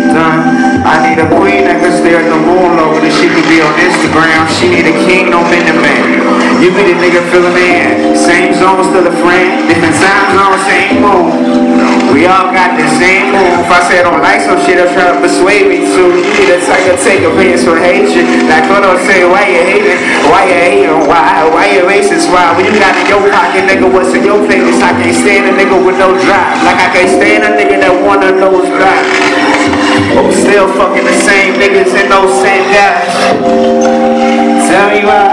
I need a queen that can stare at the moon longer than she can be on Instagram. She need a king, no man. You be the nigga filling in. Same zone, still a friend. Different time zone, same moon. We all got the same move. If I say I don't like some shit, I'm trying to persuade me to. You need to take offense for hatred. Like I don't say, why you hating? Why you hating? Why you racist? Why? When you got in your pocket, nigga, what's in your face? I can't stand a nigga with no drive. Like I can't stand a nigga that wanna nose drive. But we still fucking the same niggas and those same guys. Tell me why.